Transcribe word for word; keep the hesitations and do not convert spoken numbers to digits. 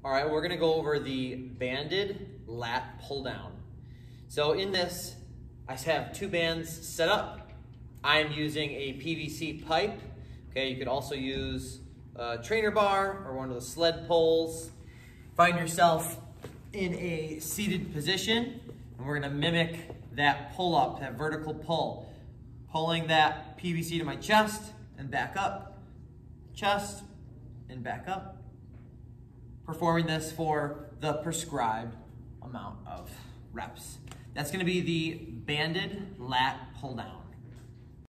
All right, we're gonna go over the banded lat pull down. So in this, I have two bands set up. I'm using a P V C pipe. Okay, you could also use a trainer bar or one of the sled poles. Find yourself in a seated position, and we're gonna mimic that pull up, that vertical pull. Pulling that P V C to my chest and back up, chest and back up. Performing this for the prescribed amount of reps. That's gonna be the banded lat pull down.